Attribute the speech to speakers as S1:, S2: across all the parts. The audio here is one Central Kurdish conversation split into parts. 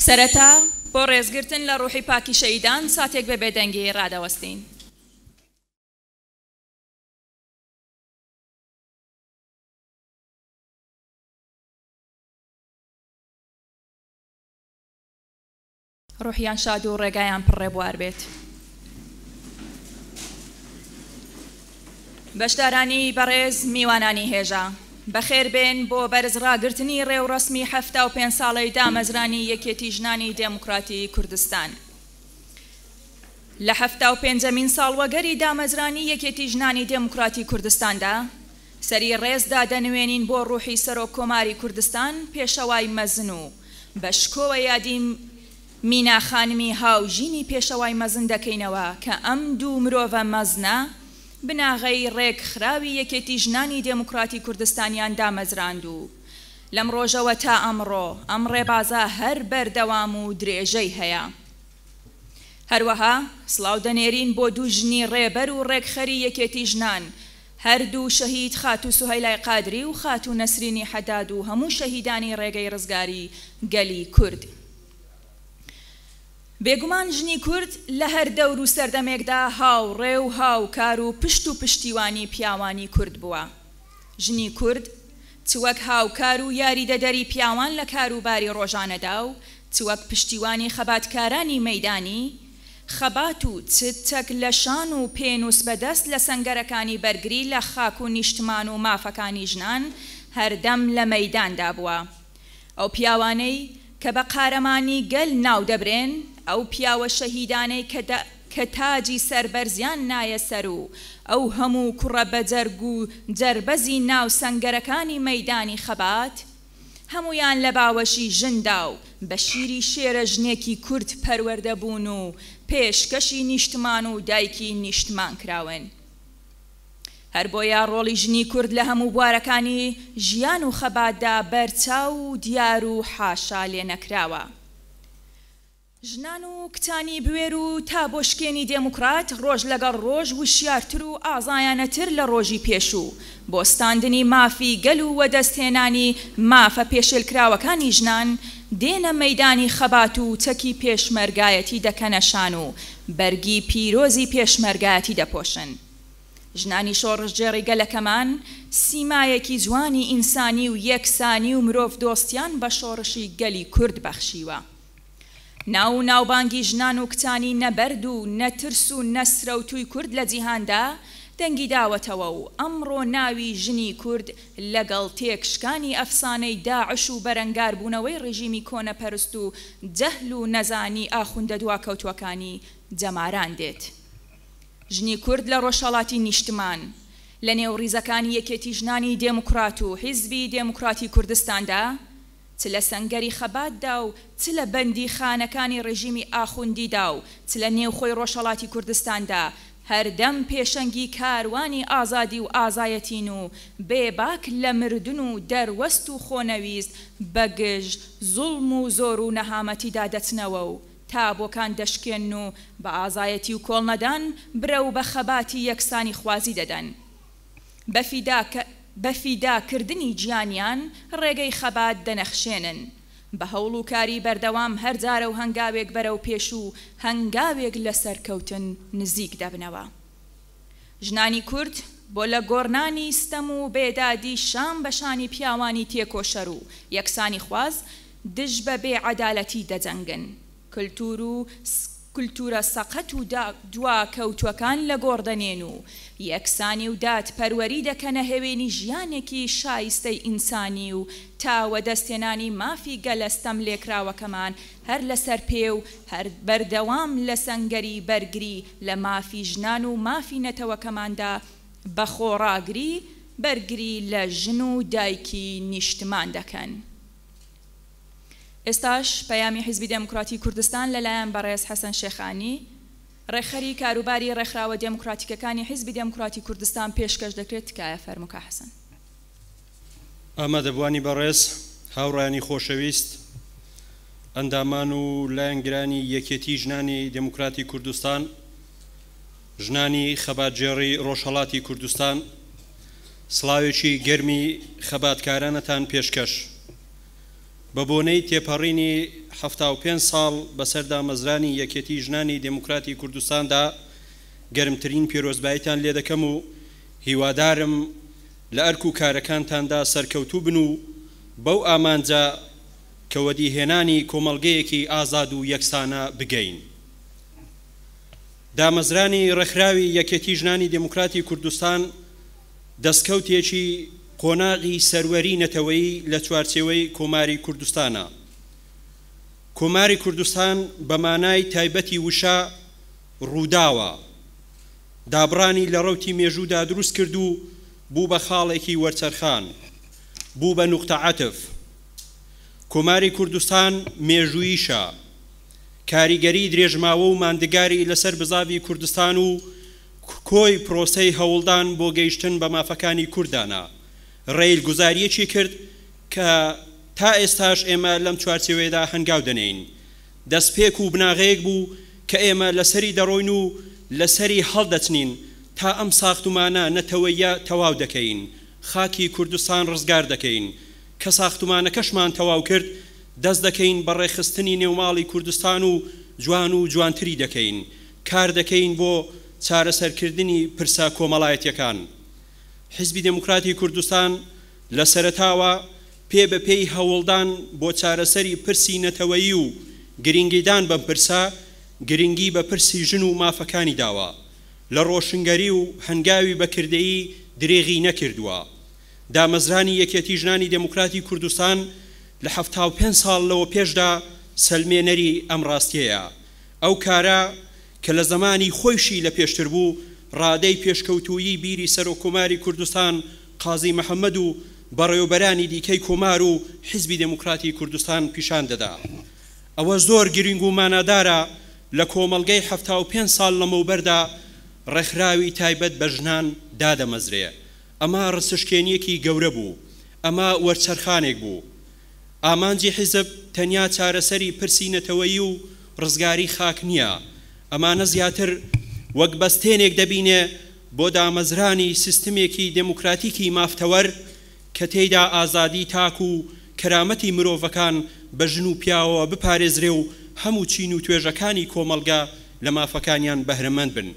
S1: سەرەتا بۆ ڕێزگرتن لە ڕوحی پاکی شەهیدان ساتێک بە بێدەنگی ڕادەوەستین. ڕوحیان شاد و ڕێگایان پڕێبوار بێت. بەشدارانی بەڕێز میوانانی هێژە بەخێر بێن بۆ بەرزڕاگرتنی ڕێوڕەسمی 75 ساڵەی دامەزرانی یەکێتی ژنانی دێموکراتی کوردستان. لە 75مین ساڵوەگەری دامەزرانی یەکێتی ژنانی دێموکراتی کوردستاندا سەری ڕێزدا دەنوێنین بۆ ڕوحی سەرۆک کۆماری کوردستان پێشەوای مەزن و بە شکۆوە یادی مینا خانمی هاوژینی پێشەوای مەزن دەکەینەوە کە ئەم دوو مرۆڤە مەزنە بناغەی ڕێکخراوی یەکێتی ژنانی دێموکراتی کوردستانیان دامەزراند و لەم ڕۆژەوە تا ئەمڕۆ ئەم ڕێبازە هەر بەردەوام و درێژەی هەیە. هەروەها سڵاو دەنێرین بۆ دوو ژنی ڕێبەر و ڕێکخەری یەکێتی ژنان، هەردوو شەهید خاتو سوهەیلای قادری و خاتو نەسرینی حەداد و هەموو شەهیدانی ڕێگەی ڕزگاری گەلی کورد. بێگومان ژنی کورد لە هەر دەور و سەردەمێکدا هاوڕێ و هاوکار و پشت و پشتیوانی پیاوانی کورد بووە. ژنی کورد چوەک هاوکار و یاریدەدەری پیاوان لە کاروباری ڕۆژانەدا و چوەک پشتیوانی خەباتکارانی مەیدانی خەبات و چتەک لە شان و پێنووس بەدەست لە سەنگەرەکانی بەرگری لە خاک و نیشتمان و مافەکانی ژنان هەردەم لە مەیداندا بووە. ئەو پیاوانەی کە بە قارەمانی گەل ناو دەبرێن، ئەو پیاوە شەهیدانەی کە تاجی سەربەرزیان نایە سەر و ئەو هەموو کوڕە بەجەرگ و جەربەزی ناو سەنگەرەکانی مەیدانی خەبات هەمویان لە باوەشی ژندا و بە شیری شێرە ژنێکی کورد پەروەردە بوون و پێشکەشی نیشتمان و دایکی نیشتمان کراون. هەر بۆیە ڕۆڵی ژنی کورد لە هەموو بوارەکانی ژیان و خەباتدا بەرچاو و دیار و حاشا لێ نەکراوە. ژنان و کتانی بوێر و تا بۆشکێنی دێموکرات ڕۆژ لەگەڵ ڕۆژ وشیارتر و ئازایانەتر لە ڕۆژی پێشوو بۆستاندنی مافی گەل و وەدەستهێنانی مافە پێشێلکراوەکانی ژنان دێنە مەیدانی خەبات و چەکی پێشمەرگایەتی دەکەنەشان و بەرگی پیرۆزی پێشمەرگایەتی دەپۆشن. ژنانی شۆڕژجێڕی گەلەکەمان سیمایەکی جوانی ئینسانی و یەکسانی و مرۆڤ دۆستیان بە شۆڕشی گەلی کورد بەخشیوە. ناو ناوبانگی ژنان و کتانی نەبەرد و نەترس و نەسرە و توی کورد لە جیهاندا دەنگی داوەتەوە و ئەمڕۆ ناوی ژنی کورد لەگەڵ تێکشکانی ئەفسانەی داعش و بەرەنگاربوونەوەی ڕژیمی کۆنەپەرست و جەهل و نەزانی ئاخوندە دواکەوتوەکانی جەماران دێت. ژنی کورد لە ڕۆژهەڵاتی نیشتمان لە نێو ڕیزەکانی یەکێتی ژنانی دێموکرات و حیزبی دێموکراتی کوردستاندا چ لە سەنگەری خەباتدا و چ لە بەندی خانەکانی ڕژیمی ئاخوندیدا و چ لە نێوخۆی ڕۆژهەڵاتی کوردستاندا هەردەم پێشەنگی کاروانی ئازادی و ئازایەتین و بێباک لە مردن و دەروەست و خۆنەویست بەگژ زوڵم و زۆر و نەهامەتیدا دەچنەوە و تابۆکان دەشکێن و بە ئازایەتی و کۆڵنەدان برە و بە خەباتی یەکسانی خوازی دەدەن. بەفیداکردنی گیانیان ڕێگەی خەبات دەنەخشێنن بە هەوڵ و کاری بەردەوام هەرجارە و هەنگاوێک بەرەو پێش و هەنگاوێک لەسەر کەوتن نزیک دەبنەوە. ژنانی کورد بۆ لە گۆڕنانی ستەم و بێدادی شام بەشانی پیاوانی تێکۆشەر و یەکسانی خواز دژ بە بێعەدالەتی دەجەنگن. کولتورە سەقەت و دواکەوتوەکان لە گۆڕدەنێن و یەکسانی و داد پەروەری دەکەنە هێوێنی ژیانێکی شایستەی ئینسانی و تاوە دەستێنانی مافی گەلەستەم لێکراوەکەمان هەر لەسەر پێ و هەر بەردەوام لە سەنگەری بەرگری لە مافی ژنان و مافی نەتەوەکەماندا بە خۆڕاگری بەرگری لە ژن و دایکی نیشتمان دەکەن. ئێستاش پەیامی حیزبی دێموکراتی کوردستان لەلایەن بەڕێز حەسەن شێخانی ڕێخەری کاروباری ڕێکخراوە دێموکراتیکەکانی حیزبی دێموکراتی کوردستان پێشکەش دەکرێت. تکایە فەرمووکە حەسەن.
S2: ئامادەبوانی بەڕێز، هاوڕایانی خۆشەویست، ئەندامان و لایەنگرانی یەکێتی ژنانی دێموکراتی کوردستان، ژنانی خەباتجێڕی ڕۆژهەڵاتی کوردستان، سڵاوێکی گەرمی خەباتکارانەتان پێشکەش. بە بۆنەی تێپەڕینی 75 ساڵ بەسەردا مەزرانی یەکێتی ژنانی دموکراتی کوردستاندا گەرمترین پیرۆزباییتان لێ دەکەم و هیوادارم لە ئەرک و کارەکانتاندا سەرکەوتوو بن و بەو ئامانجە کە وەدیهێنانی کۆمەڵگەیەکی ئازاد و یەکسانە بگەین. دامەزرانی ڕێکخراوی یەکێتی ژنانی دموکراتی کوردستان دەستکەوتێکی قۆناغی سەروەری نەتەوەیی لە چوارچێوەی کۆماری کوردستانە. کۆماری کوردستان بە مانای تایبەتی وشە ڕووداوە، دابڕانی لە ڕەوتی مێژوودا دروست کرد و بوو بە خاڵێکی وەرچەرخان، بوو بە نوقتە عەتف. کۆماری کوردستان مێژوویشە، کاریگەری درێژماوە و ماندگاری لەسەر بزاوی کوردستان و کۆی پرۆسەی هەوڵدان بۆ گەیشتن بە مافەکانی کوردانە. ڕێیلگوزاریەکی کرد کە تا ئێستاش ئێمە لەم چوارچێوەیەدا هەنگاو دەنێین. دەستپێک و بناغەیەک بوو کە ئێمە لەسەری دەڕۆین و لەسەری هەڵدەچنین تا ئەم ساختومانە نەتەوەیە تەواو دەکەین، خاکی کوردستان ڕزگار دەکەین. کە ساختومانەکەشمان تەواو کرد دەست دەکەین بە ڕێخستنی نێوماڵی کوردستان و جوانتری دەکەین، کار دەکەین بۆ چارەسەرکردنی پرسە کۆمەڵایەتیەکان. حیزبی دموکراتی کوردستان لە سەرەتاوە پێ بە پێی هەوڵدان بۆ چارەسەری پرسی نەتەوەیی و گرنگیدان بەم پرسە گرنگی بە پرسی ژن و مافەکانی داوە، لە ڕۆشنگەری و هەنگاوی بەکردەیی درێغی نەکردووە. دامەزرانی یەکێتی ژنانی دموکراتی کوردستان لە 75 ساڵ لەوە پێشدا سەلمێنەری ئەم ڕاستیەیە. ئەو کارە کە لە زمانی خۆیشی لە پێشتر بوو ڕادەی پێشکەوتوویی بیری سەرۆکۆماری کوردستان قازی محەممەد و بەڕێوەبەرانی دیکەی کۆمار و حیزبی دموکراتی کوردستان پیشان دەدا. ئەوە زۆر گرنگ و مانادارە لە کۆمەڵگەی 75 ساڵ لەمەوبەردا ڕێکخراوی تایبەت بە ژنان دادەمەزرێ. ئەمە ڕسشکێنیەکی گەورە بوو، ئەمە وەرچەرخانێک بوو. ئامانجی حیزب تەنیا چارەسەری پرسی نەتەوەیی و ڕزگاری خاک نییە، ئەمانە زیاتر وەک بەستێنێک دەبینێ بۆ دامەزرانی سیستمێکی دموکراتیکی مافتەوەر کە تێیدا ئازادی تاک و کەرامەتی مرۆڤەکان بە ژن و پیاوە بپارێزرێ و هەموو چین و توێژەکانی کۆمەڵگا لە مافەکانیان بەهرەمەند بن.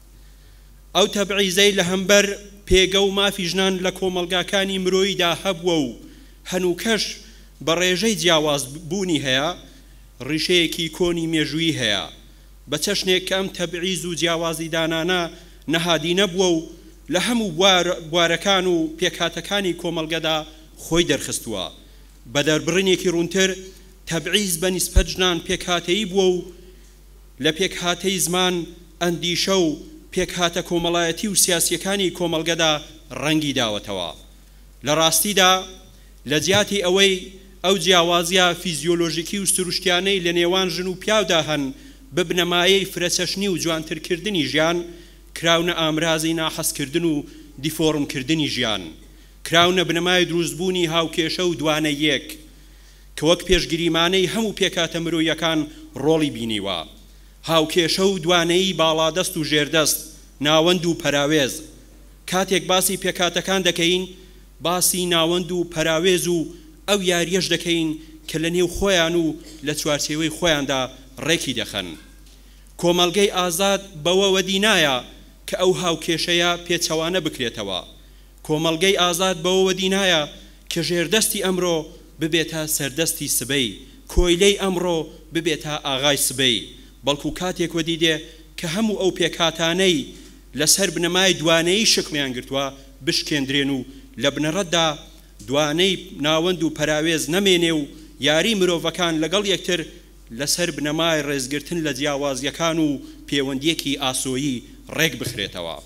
S2: ئەو تەبعیزەی لە هەمبەر پێگە و مافی ژنان لە کۆمەڵگاکانی مرۆییدا هەبووە و هەنووکەش بە ڕێژەی جیاواز بوونی هەیە، ڕیشەیەکی کۆنی مێژوویی هەیە. بە چەشنێک کە ئەم تەبعیز و جیاوازی دانانە نەهادی نەبووە و لە هەموو بوارەکان و پێکهاتەکانی کۆمەڵگەدا خۆی دەرخستووە. بە دەربڕینێکی ڕوونتر تەبعیز بە نیسبەت ژنان پێکهاتەیی بووە و لە پێکهاتەی زمان ئەندیشە و پێکهاتە کۆمەڵایەتی و سیاسیەکانی کۆمەڵگەدا ڕەنگی داوەتەوە. لە ڕاستیدا لە جیاتی ئەوەی ئەو جیاوازیە فیزیۆلۆژیکی و سروشتیانەی لە نێوان ژن و پیاودا هەن ببنەمایەی فرەچەشنی و جوانترکردنی ژیان، کراونە ئامرازی ناحەزکردن و دیفۆڕمکردنی ژیان، کراونە بنەمای دروستبوونی هاوکێشە و دوانەیەک کە وەک پێشگیریمانەی هەموو پێکاتە مرۆیەکان ڕۆڵی بینیوە. هاوکێشە و دوانەیی باڵادەست و ژێردەست، ناوەند و پەراوێز. کاتێک باسی پێکاتەکان دەکەین باسی ناوەند و پەراوێز و ئەو یاریەش دەکەین کە لە نێو خۆیان و لە چوارچێوەی خۆیاندا ڕێکی دەخەن. کۆمەڵگەی ئازاد بەوە وەدینایە کە ئەو هاوکێشەیە پێچەوانە بکرێتەوە. کۆمەڵگەی ئازاد بەوە وەدینایە کە ژێردەستی ئەمڕۆ ببێتە سەردەستی سبەی، کۆیلەی ئەمڕۆ ببێتە ئاغای سبەی. بەڵکو کاتێک وەدیدێ کە هەموو ئەو پێکاتانەی لەسەر بنەمای دوانەیی شکمیان گرتووە بشکێندرێن و لە بنەڕەتدا دوانەی ناوەند و پەراوێز نەمێنێ و یاری مرۆڤەکان لەگەڵ یەکتر لەسەر بنەمای ڕێزگرتن لە جیاوازیەکان و پەیوەندیەکی ئاسۆیی ڕێک بخرێتەوە.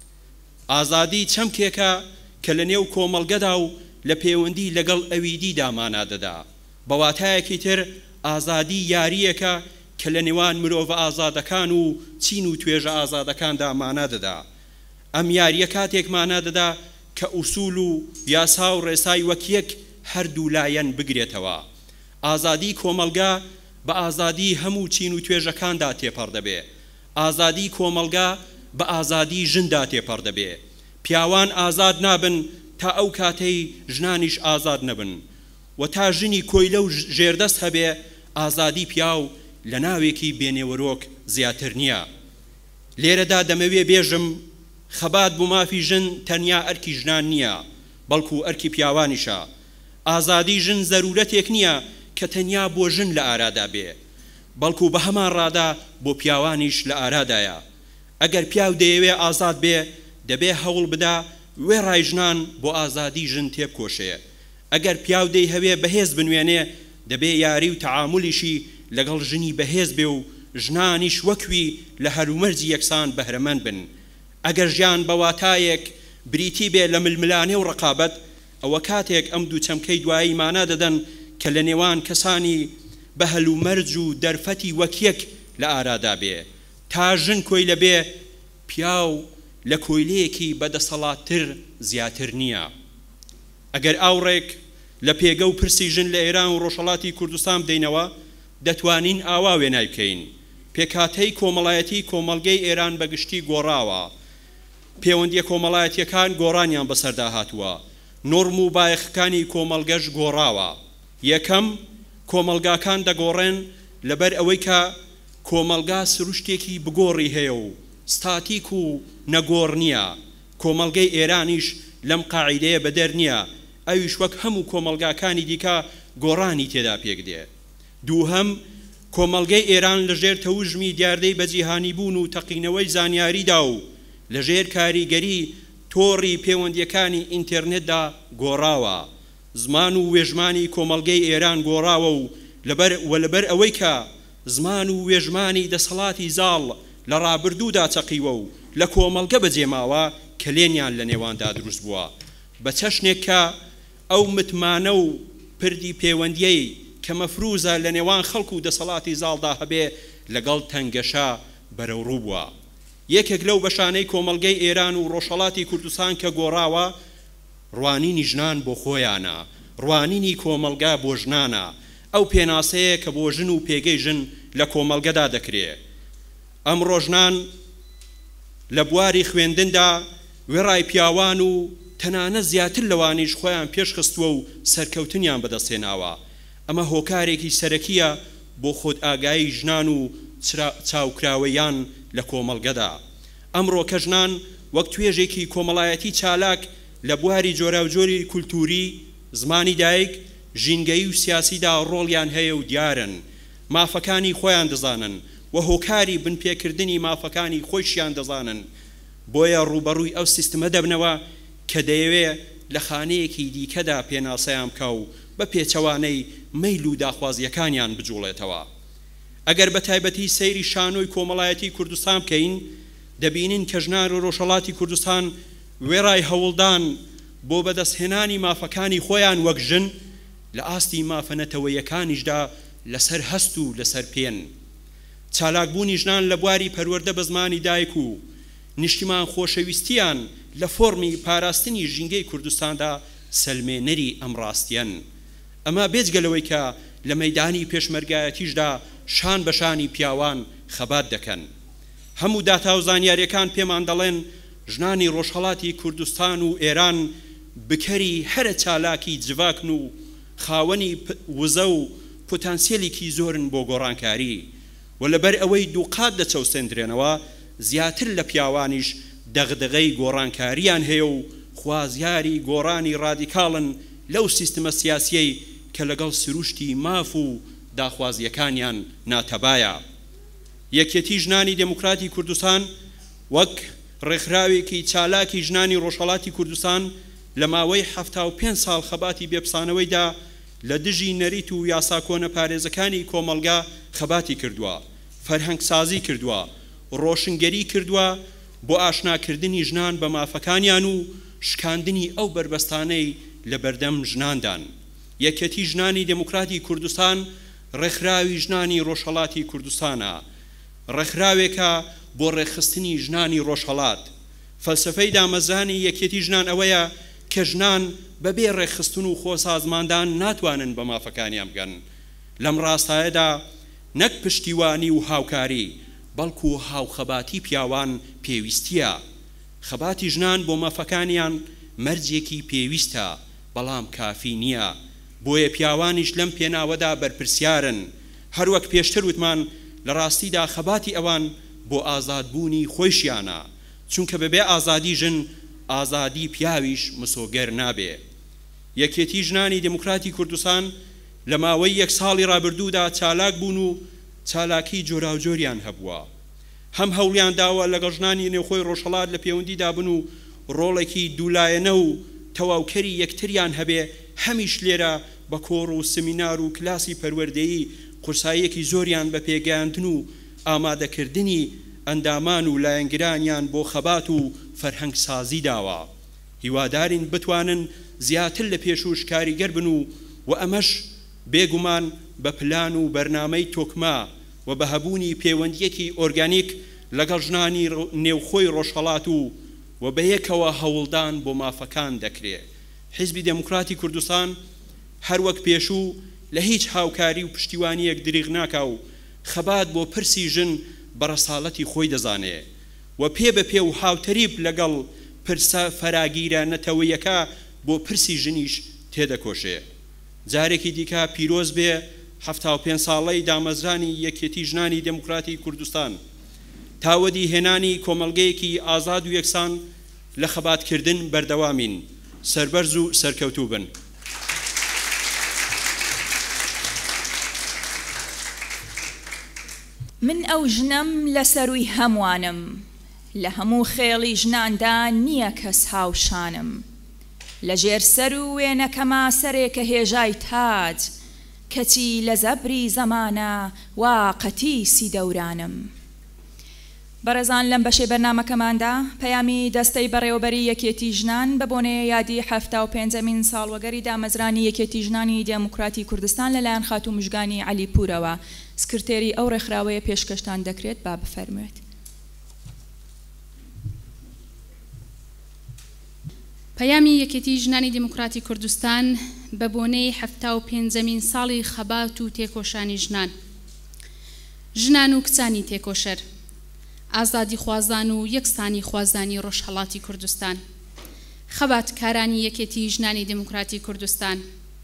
S2: ئازادی چەمکێکە کە لە نێو کۆمەڵگەدا و لە پەیوەندی لەگەڵ ئەویدی دامانە دەدا. بەواتایەکی تر ئازادی یاریەکە کە لە نێوان مرۆڤە ئازادەکان و چین و توێژە ئازادەکاندا مانە دەدا. ئەم یاریە کاتێک مانە دەدا کە ئوسول و یاسا و ڕێسای وەک یەک هەردوو لایەن بگرێتەوە. ئازادی کۆمەڵگا بە ئازادی هەموو چین و توێژەکاندا تێپەڕ دەبێ. ئازادی کۆمەڵگا بە ئازادی ژندا تێپەڕ دەبێ. پیاوان ئازاد نابن تا ئەو کاتەی ژنانیش ئازاد نەبن. و تا ژنی کۆیلە و ژێردەست هەبێ ئازادی پیا و لە ناوێکی بێنێوەرۆک زیاتر نییە. لێرەدا دەمەوێ بێژم خەبات بوو مافی ژن تەنیا ئەرکی ژنان نییە بەڵکو ئەرکی پیاوانیشە. ئازادی ژن زەرورەتێک نییە کە تەنیا بۆ ژن لە ئارادا بێ بەڵکو بە هەمان ڕادا بۆ پیاوانیش لە ئارادایە. ئەگەر پیاو دەیەوێ ئازاد بێ دەبێ هەوڵ بدا وێ ڕای ژنان بۆ ئازادی ژن تێبکۆشێ. ئەگەر پیاو دەی هەوێ بەهێز بنوێنێ دەبێ یاری و تەعامولیشی لەگەڵ ژنی بەهێز بێ و ژنانیش وەکوی لە هەرومەرجی یەکسان بەهرەمەند بن. ئەگەر ژیان بە واتایەک بریتی بێ لە ململانێ و ڕقابەت ئەوە کاتێک ئەم دوو چەمکەی دوایی مانە دەدەن کە لە نێوان کەسانی بە هەلومەرج و دەرفەتی وەکیەک لە ئارادا بێ. تا ژن کۆی لە بێ پیاو لە کۆیلەیەکی بەدەسەڵاتتر زیاتر نییە. ئەگەر ئاوڕێک لە پێگە و پرسی ژن لە ئێران و ڕۆژهەڵاتی کوردستان بدەینەوە دەتوانین ئاوا وێنای بکەین. پێکاتەی کۆمەڵایەتی کۆمەڵگەی ئێران بەگشتی گۆڕاوە. پەیوەندیە کۆمەڵایەتیەکان گۆڕانیان بەسەردا هاتووە. نۆرم و بایەخەکانی کۆمەڵگەش گۆڕاوە. یەکەم کۆمەڵگاکان دەگۆڕێن لەبەر ئەوەی کە کۆمەڵگا سروشتێکی بگۆڕی هەیە و ستاتیک و نەگۆڕ نییە. کۆمەڵگەی ئێرانیش لەم قاعیدەیە بەدەر نییە. ئەویش وەک هەموو کۆمەڵگاکانی دیکە گۆڕانی تێدا پێک دێ. دووهەم کۆمەڵگەی ئێران لەژێر تەوژمی دیاردەی بەجیهانی بوون و تەقینەوەی زانیاریدا و لەژێر کاریگەری تۆڕی پەیوەندیەکانی ئینتەرنێتدا گۆڕاوە. زمان و وێژمانی کۆمەڵگەی ئێران گۆڕاوە و لەبەر ئەوەی کە زمان و وێژمانی دەسەڵاتی زاڵ لە ڕابردوودا چەقیوە و لە کۆمەڵگە بەجێماوە کە لێنیان لە نێواندا دروست بووە. بە چەشنێک کە ئەو متمانە و پردی پەیوەندیەی کە مەفروزە لە نێوان خەڵک و دەسەڵاتی زاڵدا هەبێ لەگەڵ تەنگەشە بەرەوڕوو بووە. یەکێک لەو بەشانەی کۆمەڵگەی ئێران و ڕۆژهەڵاتی کوردستان کە گۆڕاوە ڕوانینی ژنان بۆ خۆیانە، ڕوانینی کۆمەڵگا بۆ ژنانە. ئەو پێناسەیە کە بۆ ژن و پێگەی ژن لە کۆمەڵگەدا دەکرێت. ئەمڕۆ ژنان لە بواری خوێندندا وێڕای پیاوان و تەنانە زیاتر لەوانیش خۆیان پێشخستووە و سەرکەوتنیان بەدەستێناوە. ئەمە هۆکارێکی سەرەکیە بۆ خۆت ئاگایی ژنان و چاوکراوەیان لە کۆمەڵگەدا. ئەمڕۆ کە ژنان وەک توێژێکی کۆمەڵایەتی چالاک لە بواری جۆراوجۆری کولتوری، زمانی دایک، ژینگەی و سیاسیدا ڕۆڵیان هەیە و دیارن. مافەکانی خۆیان دەزانن و هۆکاری بنپێکردنی مافەکانی خۆیشیان دەزانن. بۆیە ڕوبەڕووی ئەو سیستمە دەبنەوە کە دەیەوێ لە خانەیەکی دیکەدا پێناسەیان بکە و بە پێچەوانەی مەیل و داخوازیەکانیان بجوڵێتەوە. ئەگەر بە تایبەتی سەیری شانۆی کۆمەڵایەتی کوردستان بکەین دەبینین کە ژنان و ڕۆژهەڵاتی کوردستان وێڕای هەوڵدان بۆ بەدەستهێنانی مافەکانی خۆیان وەک ژن لە ئاستی مافەنەتەوەیەکانیشدا لەسەر هەست و لەسەر پێن. چالاکبوونی ژنان لە بواری پەروەردە بە زمانی دایک و نیشتیمان خۆشەویستیان لە فۆرمی پاراستنی ژینگەی کوردستاندا سەلمێنەری ئەم ڕاستیەن. ئەمە بێجگەلەوەی کە لە مەیدانی پێشمەرگایەتیشدا شان بەشانی پیاوان خەبات دەکەن. هەموو داتا و زانیاریەکان پێمان دەڵێن ژنانی ڕۆژهەڵاتی کوردستان و ئێران بکەری هەرە چالاکی جڤاکن و خاوەنی وزە و پۆتانسیێلێکی زۆرن بۆ گۆڕانکاری و لەبەر ئەوەی دووقات دەچەوسێندرێنەوە زیاتر لە پیاوانیش دەغدغەی گۆڕانکاریان هەیە و خوازیاری گۆڕانی ڕادیکاڵن لەو سیستمە سیاسیەی کە لەگەڵ سروشتی ماف و داخوازیەکانیان ناتەبایە. یەکێتی ژنانی دموکراتی کوردستان وەک ڕێکخراوێکی چالاکی ژنانی ڕۆژهەڵاتی کوردستان لە ماوەی 75 ساڵ خەباتی بێپسانەوەیدا لە دژی نەریت و یاسا کۆنە پارێزەکانی کۆمەڵگا خەباتی کردووە، فەرهەنگسازی کردووە، ڕۆشنگەری کردووە بۆ ئاشناکردنی ژنان بە مافەکانیان و شکاندنی ئەو بربەستانەی لە بەردەم ژناندان. یەکێتی ژنانی دموکراتی کوردستان ڕێکخراوی ژنانی ڕۆژهەڵاتی کوردستانە، ڕێکخراوێکە بۆ ڕێکخستنی ژنانی ڕۆژهەڵات. فەلسفەی دامەزرانی یەکێتی ژنان ئەوەیە کە ژنان بەبێ ڕێکخستن و خۆسازماندان ناتوانن بە مافەکانیان بگەن. لەم ڕاستایەدا نەک پشتیوانی و هاوکاری بەڵکو هاوخەباتی پیاوان پێویستیە. خەباتی ژنان بۆ مافەکانیان مەرجێکی پێویستە بەڵام کافی نییە. بۆیە پیاوانیش لەم پێناوەدا بەرپرسیارن هەروەک پێشتر وتمان لە ڕاستیدا خەباتی ئەوان بۆ ئازادبوونی خۆیشیانە چونکە بەبێ ئازادی ژن ئازادی پیاویش مسۆگەر نابێ. یەکێتی ژنانی دموکراتی کوردستان لە ماوەی 1 ساڵی ڕابردوودا چالاک بوون و چالاکی جۆراوجۆریان هەبووە. هەم هەوڵیان داوە لەگەڵ ژنانی نێوخۆی ڕۆژهەڵات لە پەیوەندیدا بن و ڕۆڵێکی دوولایەنە و تەواوکەری یەکتریان هەبێ هەمیش لێرە بە کۆڕ و سمینار و کلاسی پەروەردەیی قورساییەکی زۆریان بە پێگەیاندن و ئامادەکردنی ئەندامان و لایەنگرانیان بۆ خەبات و فەرهەنگ سازی داوە. هیوادارین بتوانن زیاتر لە پێشوش کاریگەر بن و ئەمەش بێگومان بە پلان و بەرنامەی تۆکما و بە هەبوونی پەیوەندیەکی ئۆرگانیک لەگەڵ ژنانی نێوخۆی ڕۆژهەڵات و بە یەکەوە هەوڵدان بۆ مافەکان دەکرێت. حیزبی دموکراتی کوردستان هەروەک پێشوو لە هیچ هاوکاری و پشتیوانیەک دریغ ناکا و خەبات بۆ پرسی ژن بەڕەساڵەتی خۆی دەزانێ و پێ بە پێ و هاوتەریب لەگەڵ پرسە فەراگیرە نەتەوەیەکە بۆ پرسی ژنیش تێدەکۆشێ. جارێکی دیکە پیرۆز بێ 75 ساڵەی دامەزرانی یەکێتی ژنانی دموکراتی کوردستان تاوەدی هێنانی کۆمەڵگەیەکی ئازاد و یەکسان لە خەباتکردن بەردەوامین. سەربەرز و سەرکەوتوو بن.
S1: من ئەو ژنم لە سەروی هەموانم لە هەموو خێڵی ژناندا نییە کەس هاوشانم لە ژێر سەر و وێنەکەما سەرێکە هێژای تاج کەچی لە زەبری زەمانە واقەتی سی دەورانم. بەڕێزان لەم بەشەی بەرنامەکەماندا پەیامی دەستەی بەڕێوەبەری یەکێتی ژنان بە بۆنەیە یادی 75مین ساڵوەگەری دامەزرانی یەکێتی ژنانی دموکراتی کوردستان لەلایەن خاتوو مژگانی عەلی پورەوە سکرتێری ئەو ڕێکخراوەیە پێشکەشتان دەکرێت با بفەرموێت.
S3: پەیامی یەکێتی ژنانی دموکراتی کوردستان بە بۆنەی 75مین ساڵی خەبات و تێکۆشانی ژنان. ژنان و کچانی تێکۆشەر، ئازادی خوازان و یەکسانی خوازانی ڕۆژهەڵاتی کوردستان، خەباتکارانی یەکێتی ژنانی دموکراتی کوردستان.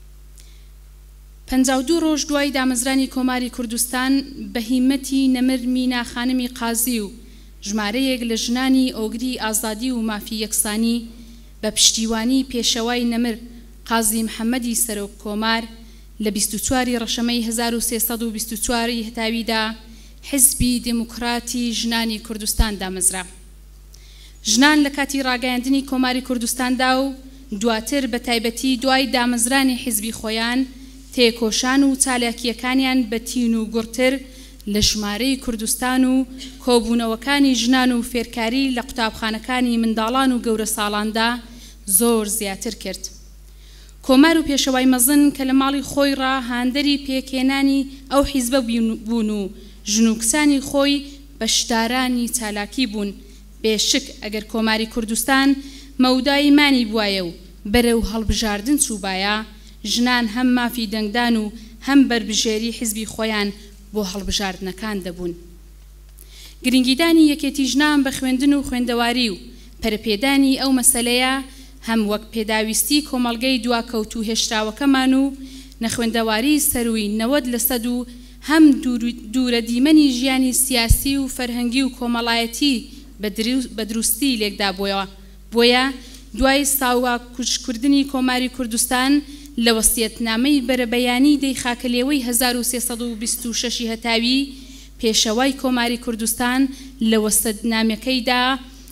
S3: 52 ڕۆژ دوای دامەزرانی کۆماری کوردستان بە هیمەتی نەمر مینا خانمی قازی و ژمارەیەک لە ژنانی ئۆگری ئازادی و مافی یەکسانی بە پشتیوانی پێشەوای نەمر قازی محەممەدی سەرۆک کۆمار لە 24 ڕەشەمەی 1324 هەتاویدا حزبی دموکراتی ژنانی کوردستان دامەزرا. ژنان لە کاتی ڕاگەیاندنی کۆماری کوردستاندا و دواتر بە تایبەتی دوای دامەزرانی حزبی خۆیان تێکۆشان و چالاکیەکانیان بە تین و گوڕتر لە ژمارەی کوردستان و کۆبوونەوەکانی ژنان و فێرکاری لە قوتابخانەکانی منداڵان و گەورە ساڵاندا زۆر زیاتر کرد. کۆمار و پێشەوای مەزن کە لە ماڵی خۆی ڕا هاندەری پێکێنانی ئەو حیزبە بوون و ژن و کچانی خۆی بەشدارانی چالاکی بوون. بێشک ئەگەر کۆماری کوردستان مەودای مانی بوایە و بەرەو هەڵبژاردن چووبایە، ژنان هەم مافی دەنگدان و هەم بربژێری حیزبی خۆیان بۆ هەڵبژاردنەکان دەبوون. گرنگیدانی یەکێتی ژنان بە خوێندن و خوێندەواری و پەرپێدانی ئەو مەسەلەیە هەم وەک پێداویستی کۆمەڵگەی دواکەوت و هێشتراوەکەمان و نەخوێندەواری سەروی 90% و هەم دوورە دیمەنی ژیانی سیاسی و فەرهەنگی و کۆمەڵایەتی بە دروستی لێکدا بۆیە دوای ساوا کوشکردنی کۆماری کوردستان لە وەسیەتنامەی بەرەبەیانی دەی خاکەلێوەی 1326 هەتاوی پێشەوای کۆماری کوردستان لە وەسیەتنامەکەیدا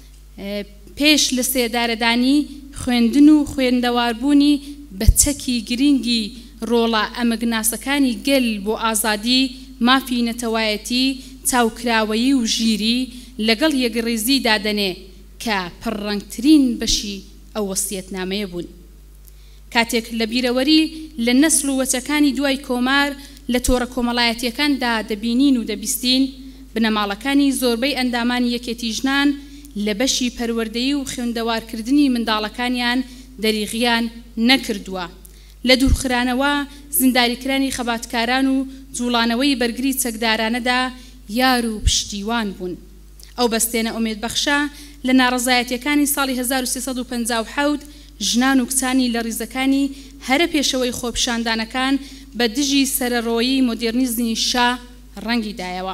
S3: پێش لە سێدارەدانی خوێندن و خوێندەواربوونی بە چەکی گرنگی ڕۆڵە ئەمەگناسەکانی گەل بۆ ئازادی مافی نەتەوایەتی چاوکراوەیی و ژیری لەگەڵ یەکڕێزی دادەنێ کە پڕڕەنگترین بەشی ئەو وەسیەتنامەیە بوون. کاتێک لە بیرەوەری لە نەسڵ و وەچەکانی دوای کۆمار لە تۆڕە کۆمەڵایەتیەکاندا دەبینین و دەبیستین، بنەماڵەکانی زۆربەی ئەندامانی یەکێتی ژنان لە بەشی پەروەردەیی و خوێندەوارکردنی منداڵەکانیان دەریغیان نەکردووە. لە دوورخرانەوە زینداریکرانی خەباتکاران و جوڵانەوەی بەرگری چەکدارانەدا یار و پشتیوان بوون. ئەو بەستێنە ئومێدبەخشە لە ناڕەزایەتیەکانی ساڵی 1357 ژنان و کچانی لە ڕیزەکانی هەرە پێشەوەی خۆپشاندانەکان بە دژی سەرەڕۆیی مۆدێرنیزمی شا ڕەنگی دایەوە.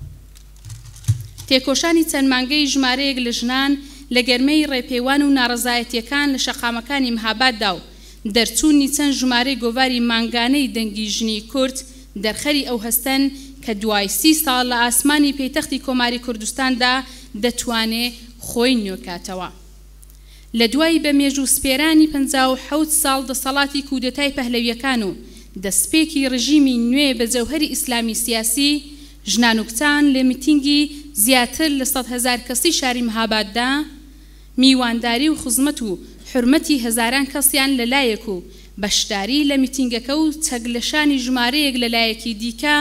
S3: تێکۆشانی چەند مانگەی ژمارەیەک لە ژنان لە گەرمەی ڕێپێوان و ناڕەزایەتیەکان لە شەقامەکانی مەهاباددا و دەرچوونی چەند ژمارەی گۆڤاری مانگانەی دەنگی ژنی کورد دەرخەری ئەو هەستن کە دوای 30 ساڵ لە ئاسمانی پەیتەختی کۆماری کوردستاندا دەتوانێت خۆی نوێکاتەوە. لە دوای بە مێژووسپێرانی 57 ساڵ دەسەڵاتی کودەتای پەهلەویەکان و دەستپێکی ڕژیمی نوێ بە جەوهەری ئیسلامی سیاسی، ژنان و کچان لە میتینگی زیاتر لە 100,000 کەسی شاری مەهاباددا میوانداری و خزمەت و حرمەتی هەزاران کەسیان لەلایەک و بەشداری لە میتینگەکە و چەگلەشانی ژمارەیەک لەلایەکی دیکە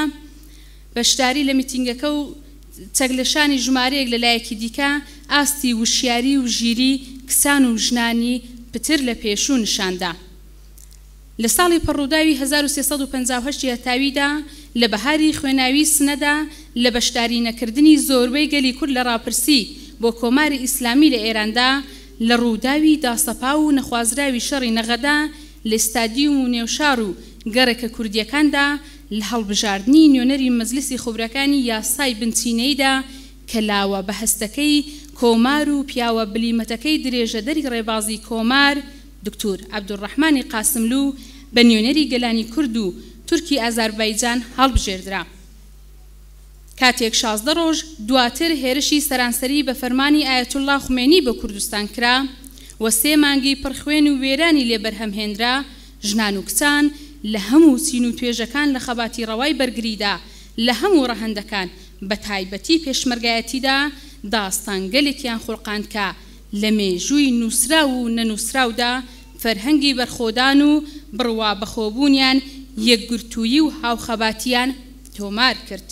S3: لەلایەکی دیکە ئاستی وشیاری و ژیری کسان و ژنانی پتر لە پێشوو نیشاندا. لە ساڵی پەڕووداوی 1358 یاتاویدا لە بەهاری خوێناوی سنەدا لە بەشداری نەکردنی زۆربەی گەلی کورد لە ڕاپرسی بۆ کۆماری ئیسلامی لە ئێراندا لە ڕووداوی داسەپا و نەخوازراوی شەڕی نەغەدا لە ئستادیوم و نێوشار و گەڕێکە کوردیەکاندا لە هەڵبژاردننی نوێنەری مەجلیسی خۆبرەکانی یاسای بنچینەیدا کە لاوە بە هەستەکەی کۆمار و پیاوە بلیمەتەکەی درێژەدەری ڕێبازی کۆمار دکتۆر عەبدوڕەحمانی قاسملو بە نوێنەری گەلانی کورد و تورکی ئازەربایجان هەڵبژێردرا. کاتێک 16 ڕۆژ دواتر هێرشی سەرانسەری بە فەرمانی ئایەتوڵڵا خومێنی بە کوردستان کرا و 3 مانگی پڕخوێن و وێرانی لێ بەرهەمهێنرا، ژنان و کچان لە هەموو چین و توێژەکان لە خەباتی ڕەوای بەرگریدا لە هەموو ڕەهەندەکان بە تایبەتی پێشمەرگایەتیدا داستان گەلێکیان خوڵقاند کە لە مێژووی نووسرا و نەنووسراودا فەرهەنگی بەرخۆدان و بڕوا بەخۆبوونیان یەکگرتوویی و هاوخەباتیان تۆمار کرد.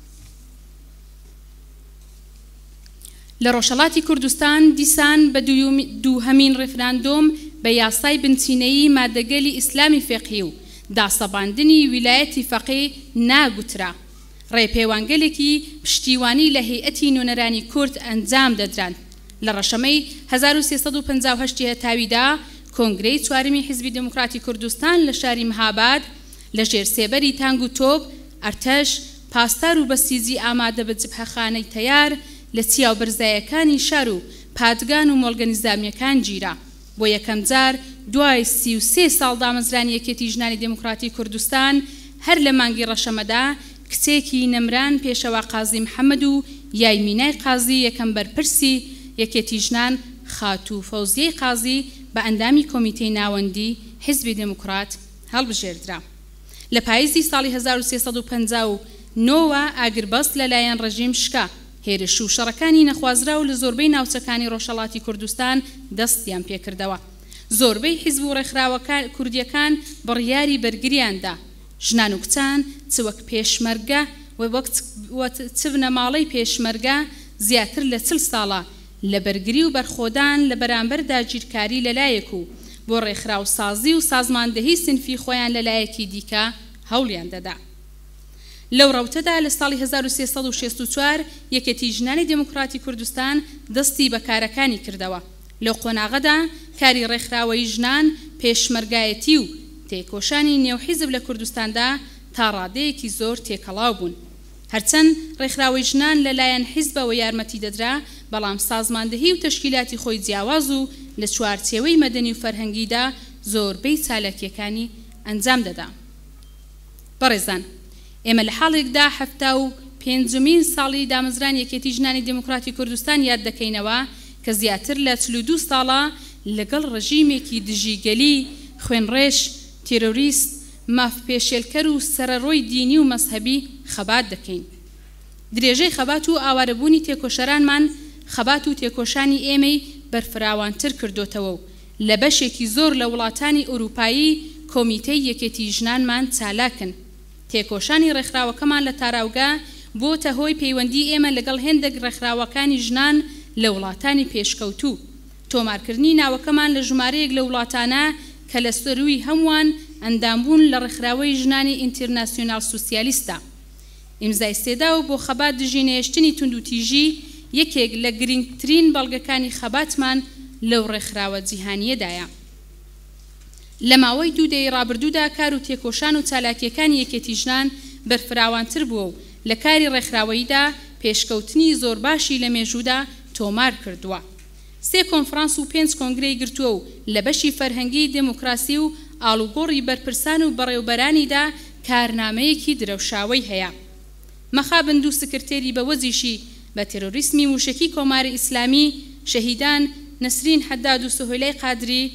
S3: لە ڕۆژهەڵاتی کوردستان دیسان بە دووهەمین ڕێفراندۆم بە یاسای بنچینەیی مادەگەلی ئیسلامی فێقی و داسەباندنی ویلایەتی فەقێ ناگوترا. ڕێپێوانگەلێکی پشتیوانی لە هەیئەتی نوێنەرانی کورد ئەنجام دەدران. لە ڕەشەمەی 1358 هەتاویدا کۆنگرەی چوارمی حیزبی دموکراتی کوردستان لە شاری مەهاباد لە ژێر سێبەری تانگ و تۆپ، ئەرتەش، پاستار و بەسیجی ئامادە بە جبهەخانەی تەیار لە چیاو بەرزایەکانی شار و پادگان و مۆڵگە نیزامیەکان گیرا. بۆ یەکەم جار دوای 33 ساڵ دامەزرانی یەکێتی ژنانی دموکراتی کوردستان هەر لە مانگی ڕەشەمەدا کچێکی نەمران پێشەوا قازی محەممەد و یای مینای قازی یەکەم بەرپرسی یەکێتی ژنان خاتوو فەوزیەی قازی بە ئەندامی کۆمیتەی ناوەندی حیزبی دموکرات هەڵبژێردرا. لە پاییزی ساڵی 1359 ئاگربەست لەلایەن ڕەژیم شکا. هێرش و شەڕەکانی نەخوازرا و لە زۆربەی ناوچەکانی ڕۆژهەڵاتی کوردستان دەستیان پێکردەوە. زۆربەی حیزب و ڕێکخراوەکان کوردیەکان بڕیاری بەرگریاندا. ژنان و کچان چ وەک پێشمەرگە وەک چ بنەماڵەی پێشمەرگە زیاتر لە 40 ساڵە لە بەرگری و بەرخۆدان لە بەرامبەر داگیرکاری لەلایەک و بۆ ڕێکخراوسازی و سازماندەهی سنفی خۆیان لەلایەکی دیکە هەوڵیان دەدا. لەو ڕەوتەدا لە ساڵی 1364 یەکێتی ژنانی دموکراتی کوردستان دەستی بە کارەکانی کردەوە. لەو قۆناغەدا کاری ڕێکخراوەی ژنان، پێشمەرگایەتی و تێکۆشانی نێوحیزب لە کوردستاندا تا ڕادەیەکی زۆر تێکەڵاو بوون. هەرچەند ڕێکخراوەی ژنان لەلایەن حیزبەوە یارمەتی دەدرا، بەڵام سازماندەهی و تەشکیلاتی خۆی جیاواز و لە چوارچێوەی مەدەنی و فەرهەنگیدا زۆربەی چالاکیەکانی ئەنجام دەدا. بەڕێزان، ئێمە لە حاڵێکدا 75مین ساڵی دامەزرانی یەکێتی ژنانی دموکراتی کوردستان یاد دەکەینەوە کە زیاتر لە 42 ساڵە لەگەڵ ڕژیمێکی دژیگەلی، خوێنڕێژ، تێرۆریست، مافپێشێلکەر و سەرەڕۆی دینی و مەزهەبی خەبات دەکەین. درێژەی خەبات و ئاوارەبوونی تێکۆشەرانمان خەبات و تێکۆشانی ئێمەی بەرفراوانتر کردوتەوە و لە بەشێکی زۆر لە وڵاتانی ئوروپایی کۆمیتەی یەکێتی ژنانمان چالاکن. تێکۆشانی ڕێکخراوەکەمان لە تاراوگا بۆتە هۆی پەیوەندی ئێمە لەگەڵ هێندێک ڕێکخراوەکانی ژنان لە وڵاتانی پێشکەوتوو. تۆمارکردنی ناوەکەمان لە ژمارەیەک لە وڵاتانە کە لە سەروی هەمووان ئەندامبوون لە ڕێکخراوەی ژنانی ئینترناسیۆنال سوسیالیستە. ئیمزای سێدا و بۆ خەبات دژینەیەشتنی تونند و تیژی یەکێک لە گرنگترین بەڵگەکانی خەباتمان لەو ڕێکخراوە جیهانیەدایە. لە ماوەی 2 دەی ڕابردوودا کار و تێکۆشان و چالاکیەکانی یەکێتی ژنان بەرفراوانتر بووە و لە کاری ڕێکخراوەییدا پێشکەوتنی زۆر باشی لە مێژوودا تۆمار کردووە. 3 کۆنفرانس و 5 کۆنگرەی گرتووە و لە بەشی فەرهەنگی دموکراسی و ئاڵوگۆڕی بەرپرسان و بەڕێوبەرانیدا کارنامەیەکی درەوشاوی هەیە. مەخابند و سکرتێری بەوەزیشی بە تێرۆریسمی موشکی کۆماری ئیسلامی شەهیدان نەسرین حەداد و سهۆیلەی قادری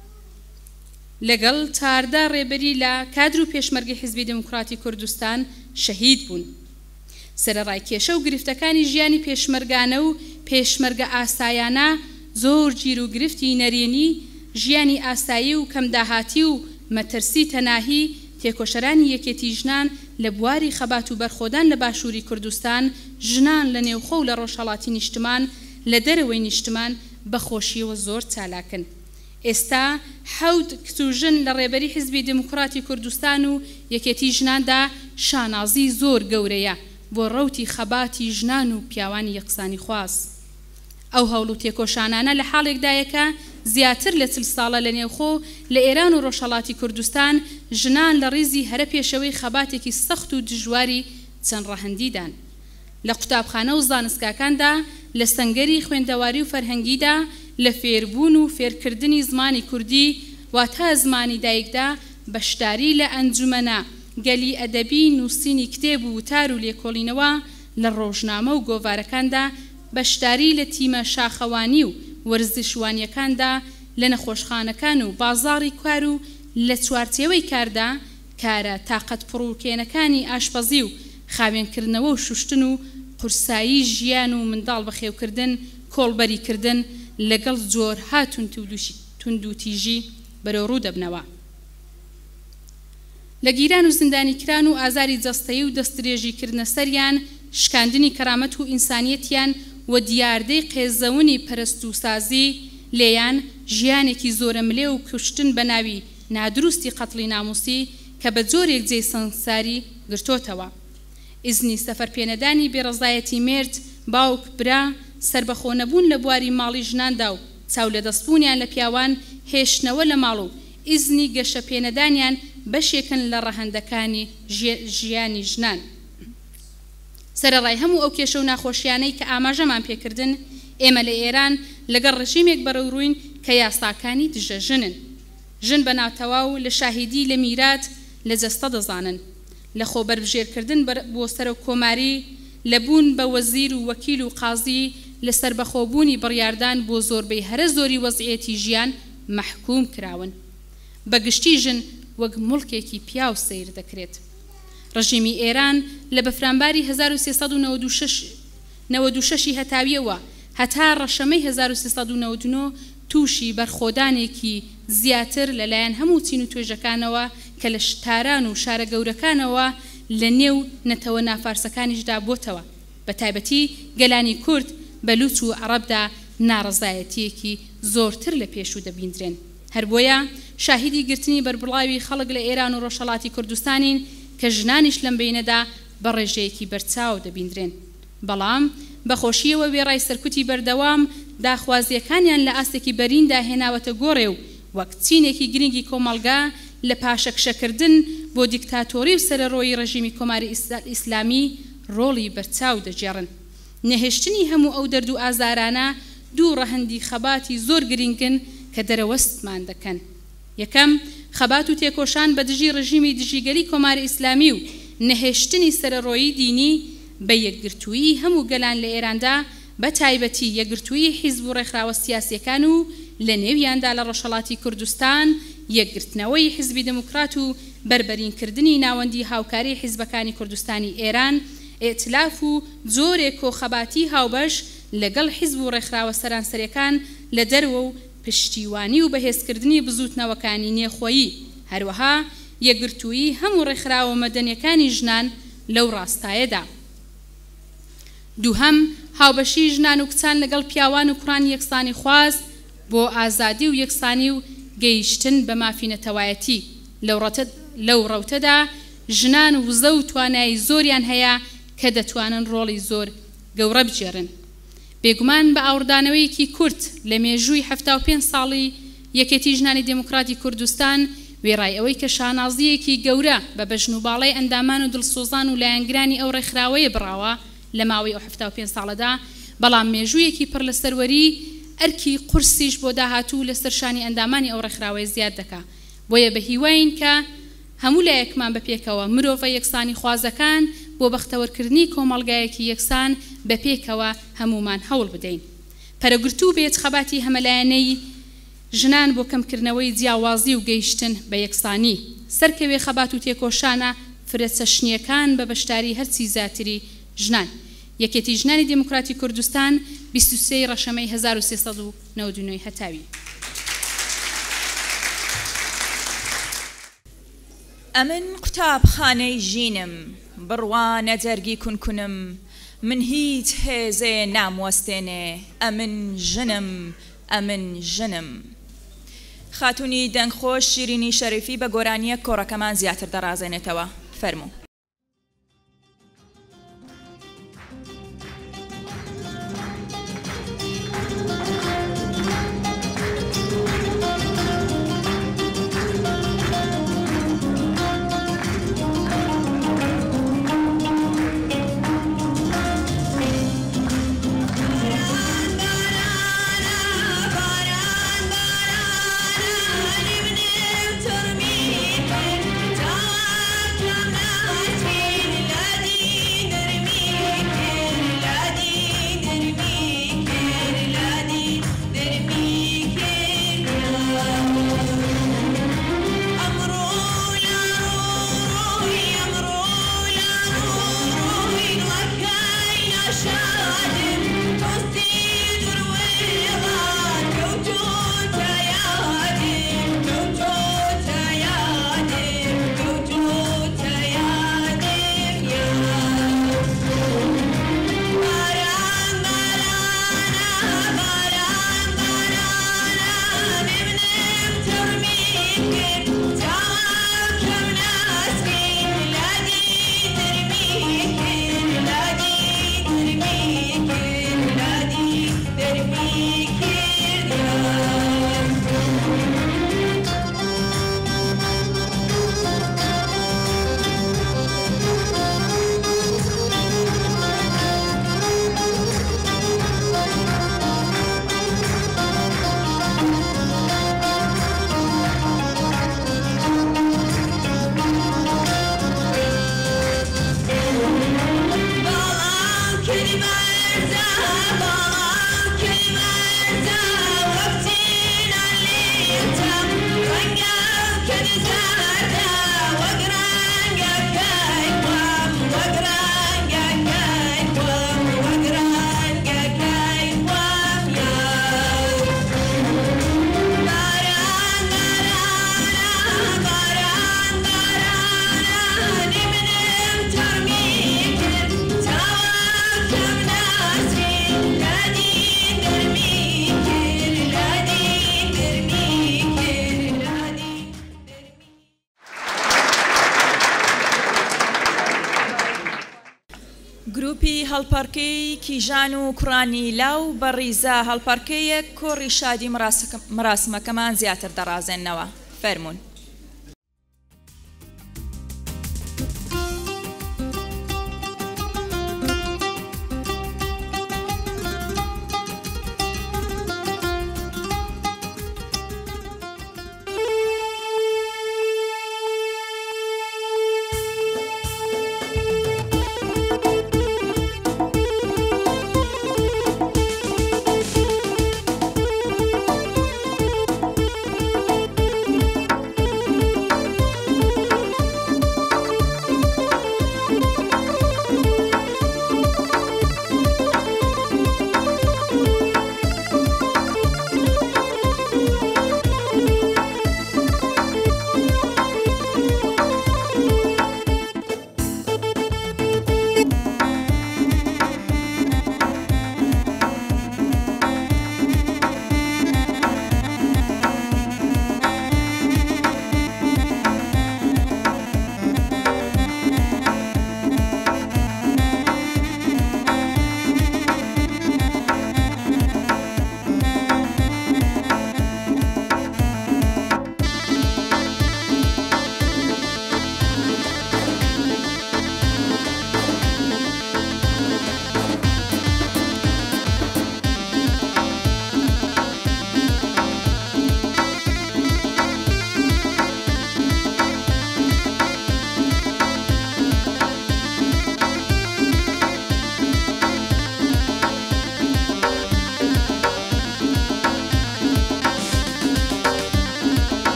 S3: لەگەڵ چاردا ڕێبەری لە کادر و پێشمەرگی حیزبی دموکراتی کوردستان شەهید بوون. سەرەڕای کێشە و گرفتەکانی ژیانی پێشمەرگانە و پێشمەرگە ئاسایانە زۆر گیر و گرفتی نەرێنی، ژیانی ئاسایی و کەمداهاتی و مەترسی تەناهی تێکۆشەرانی یەکێتی ژنان لە بواری خەبات و بەرخۆدان لە باشووری کوردستان، ژنان لە نێوخۆ و لە ڕۆژهەڵاتی نیشتمان لە دەرەوەی نیشتمان بەخۆشیەوە زۆر چالاکن. ئێستا 7 کچوژن لە ڕێبەری حیزبی دموکراتی کوردستان و یەکێتی ژناندا شانازی زۆر گەورەیە بۆ ڕەوتی خەباتی ژنان و پیاوانی یەکسانی خواست. ئەو هەوڵ و تێکۆشانانە لە حاڵێکدایەکە زیاتر لە 40 ساڵە لە نێوخۆ لە ئێران و ڕۆژهەڵاتی کوردستان ژنان لە ڕیزی هەرە پێشەوەی خەباتێکی سەخت و دژواری چەند ڕەهەندیدان. لە قوتابخانە و زانستگاکاندا، لە سەنگەری خوێندەواری و فەرهەنگیدا، لە فێربوون و فێرکردنی زمانی کوردی واتە زمانی دایکدا، بەشداری لە ئەنجومەنە گەلی ئەدەبی نووسینی کتێب و وتار و لێکۆڵینەوە، لە ڕۆژنامە و گۆڤارەکاندا بەشداری لە تیمە شاخەوانی و وەرزشوانیەکاندا، لە نەخۆشخانەکان و بازاڕی کار و لە چوارچێوەی کاردا کارە تاقەت پڕوکێنەکانی ئاشپەزی و خاوێنکردنەوە و شوشتن و قورسایی ژیان و منداڵ بەخێوکردن، کۆڵبەریکردن لەگەڵ جۆرها توندوتیژی بەرەوڕوو دەبنەوە. لە گیران و زندانیکران و ئازاری جەستەیی و دەستدرێژیکردنە سەریان، شکاندنی کەرامەت و ئینسانیەتیان و دیاردەی قێزەونی پەرست و سازی لێیان ژیانێکی زۆرە ملێ و کوشتن بە ناوی نادروستی قەتڵی ناموسی کە بە جۆرێک جێی سەنگساری گرتۆتەوە. ئیزنی سەفەر پێنەدانی بێڕەزایەتی مێرد، باوک، برا سربەخۆ نەبوون لە بواری ماڵی ژناندا و چاو لە دەستبوونیان لە پیاوان هێشتنەوە لە ماڵ و ئیزنی گەشە پێنەدانیان بەشێکن لە ڕەهەندەکانی ژیانی ژنان. سەرەڕای هەموو ئەو کێشە و ناخۆشیانەی کە ئاماژەمان پێکردن، ئێمە لە ئێران لەگەڵ ڕژیمێک بەرەوڕووین کە یاساکانی دژە ژنن. ژن بە ناوتەواو لە شاهیدی لە میرات لە جەستە دەزانن، لە خۆبەربژێرکردن بۆ سەر و کۆماری، لە بوون بە وەزیر و وەکیل و قازی، لە سەربەخۆبوونی بڕیاردان بۆ زۆربەی هەرە زۆری وەزعیەتی ژیان مەحکوم کراون. بەگشتی ژن وەک مڵکێکی پیاو سیر دەکرێت. ڕژیمی ئێران لە بەفرامباری 1396 هەتاویەوە هەتا ڕەشەمەی 1399 تووشی بەرخۆدانێکی زیاتر لەلایەن هەموو چین و توێژەکانەوە کە لە شتاران و شارە گەورەکانەوە لە نێو نەتەوە نافارسەکانیشدا بۆتەوە، بە تایبەتی گەلانی کورد بەلوچ و عەرەبدا ناڕەزایەتیەکی زۆرتر لە پێشوو دەبیندرێن. هەر بۆیە شاهیدی گرتنی بەربڵاوی خەڵک لە ئێران و ڕۆژهەڵاتی کوردستانین کە ژنانیش لەم بینەدا بە ڕێژەیەکی بەرچاو دەبیندرێن. بەڵام بەخۆشیەوە وێڕای سەرکوتی بەردەوام داخوازیەکانیان لە ئاستێکی بەریندا هێناوەتە گۆڕێ و وەک چینێکی گرنگی کۆمەڵگا لە پاشەکشەکردن بۆ دیکتاتۆری و سەرەڕۆیی ڕژیمی کۆماری ئیسلامی ڕۆڵی بەرچاو دەجێڕن. نەهێشتنی هەموو ئەو دەرد و ئازارانە دوو ڕەهەندی خەباتی زۆر گرنگن کە دەرەوەستمان دەکەن. یەکەم، خەبات و تێکۆشان بە دژی ڕژیمی دژیگەری کۆماری ئیسلامی و نەهێشتنی سەرەڕۆیی دینی بە یەکگرتوویی هەموو گەلان لە ئێراندا، بە تایبەتی یەکگرتووی حیزب و ڕێکخراوە سیاسیەکان و لە نێویاندا لە ڕۆژهەڵاتی کوردستان یەکگرتنەوەی حیزبی دموکرات و بربەرینکردنی ناوەندی هاوکاری حیزبەکانی کوردستانی ئێران، ئێتلاف و جۆرێک کۆخەباتی هاوبەش لەگەڵ حیزب و ڕێکخراوە سەرانسەریەکان لە دەرەوە و پشتیوانی و بەهێزکردنی بزوتنەوەکانی نێخۆیی، هەروەها یەکگرتووی هەموو ڕێکخراوە مەدەنیەکانی ژنان لەو ڕاستایەدا. دووهەم، هاوبەشی ژنان و کچان لەگەڵ پیاوان و کوڕان یەکسانی خواست بۆ ئازادی و یەکسانی و گەیشتن بە مافینەتەوایەتی. لەو ڕەوتەدا ژنان وزە و توانایی زۆریان هەیە کە دەتوانن ڕۆڵی زۆر گەورە بجێڕن. بێگومان بە ئاوردانەوەیەکی کورت لە مێژووی 75 ساڵی یەکێتی ژنانی دموکراتی کوردستان وێڕای ئەوەی کە شانازیەکی گەورە بە بەژنوباڵەی ئەندامان و دڵسۆزان و لایەنگرانی ئەو ڕێکخراوەیە بڕاوە لە ماوەی ئەو 75 ساڵەدا، بەڵام مێژوویەکی پڕ لە سەروەری ئەرکی قورسیش بۆ داهاتوو لەسەر شانی ئەندامانی ئەو ڕێکخراوەیە زیاد دەکا. بۆیە بە هیواین کە هەموو لایەکمان بەپێکەوە مرۆڤە یەکسانی خوازەکان بۆ بەختەوەرکردنی کۆمەڵگایەکی یەکسان بەپێکەوە هەمومان هەوڵ بدەین. پەرەگرتوو بێت خەباتی هەمەلایەنەی ژنان بۆ کەمکردنەوەی جیاوازی و گەیشتن بە یەکسانی، سەرکەوێ خەبات و تێکۆشانە فرەچەشنیەکان بە بەشداری هەرچی زیاتری ژنان. یەکێتی ژنانی دموکراتی کوردستان 23 ڕەشەمەی 1399 هەتاوی.
S1: ئەمن قوتابخانەی ژینم، بڕوانە جەرگی کونکونم، من هیچ هێزێ ناموەستێنێ، ئەمن ژنم، ئەمن ژنم. خاتونی دەنگخۆش شیرینی شەریفی بە گۆرانیە کۆڕەکەمان زیاتر دەڕازێنێتەوە. فەرموو. گروپی هەڵپەڕکەی کیژان و کوڕانی لاو بە ڕیزە هەڵپەڕکەیەک کۆڕی شادی مراسمەکەمان زیاتر دەڕازێننەوە. فەرموون.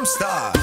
S4: Gangnam Style.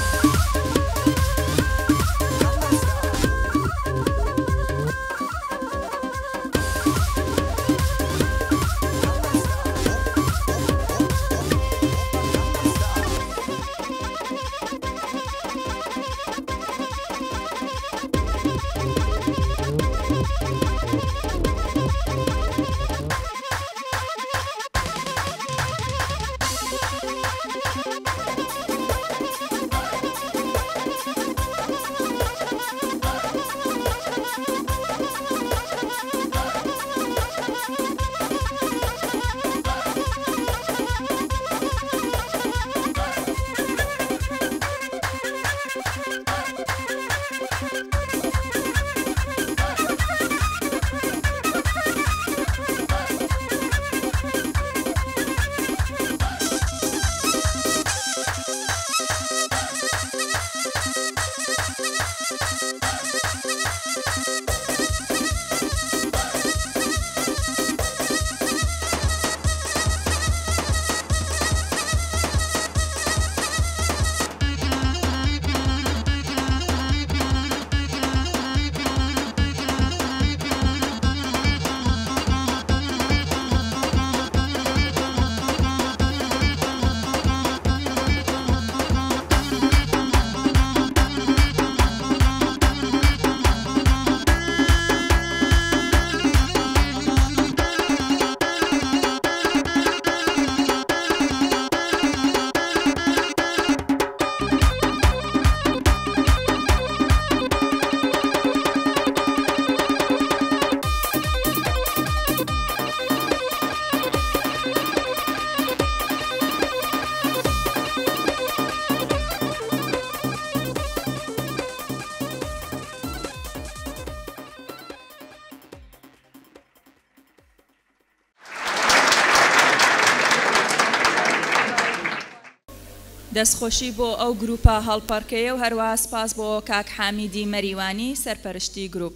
S1: دەستخۆشی بۆ ئەو گروپە هەڵپەڕکەیە و هەروەها سپاس بۆ کاک حامیدی مەریوانی سەرپەرشتی گروپ.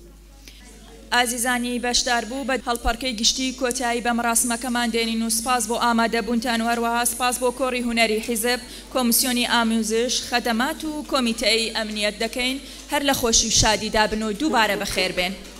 S1: ئازیزانی بەشدار بوو بە هەڵپەڕکەی گشتی کۆتایی بە مراسمەکەمان دێنین و سپاس بۆ ئامادەبوونتان و هەروەها سپاس بۆ کۆڕی هونەری حیزب، کۆمیسیۆنی ئاموزش، خەدەمات و کۆمیتەی ئەمنیەت دەکەین هەر لە خۆشی و شادیدا بن و دووبارە بەخێر بێن.